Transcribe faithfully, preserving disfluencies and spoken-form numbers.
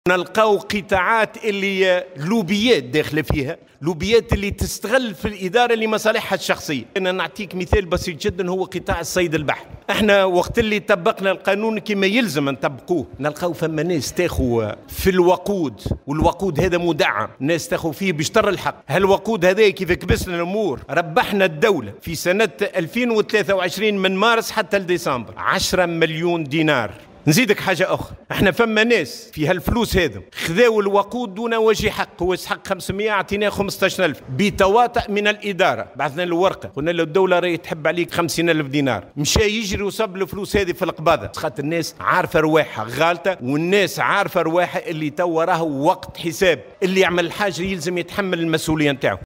نلقاو قطاعات اللي لوبيات داخله فيها، لوبيات اللي تستغل في الاداره لمصالحها الشخصيه. انا نعطيك مثال بسيط جدا، هو قطاع الصيد البحري. احنا وقت اللي طبقنا القانون كما يلزم نطبقوه، نلقاو فما ناس تاخذ في الوقود، والوقود هذا مدعم، ناس تاخذ فيه بشطر الحق. هالوقود هذا كيف كبسنا الامور، ربحنا الدوله في سنه ألفين وثلاثة وعشرين من مارس حتى لديسمبر عشرة مليون دينار. نزيدك حاجة أخرى، احنا فما ناس في هالفلوس هذا خذاو الوقود دون وجه حق، هو يسحق خمسمائة اعطيناه خمسة عشر ألف بتواطؤ من الإدارة. بعثنا له ورقة قلنا له الدولة راهي تحب عليك خمسين ألف دينار، مشى يجري وصب الفلوس هذه في القباضة، خاطر الناس عارفة رواحها غالطة، والناس عارفة رواحها اللي توا راهو وقت حساب، اللي يعمل حاجة يلزم يتحمل المسؤولية نتاعو.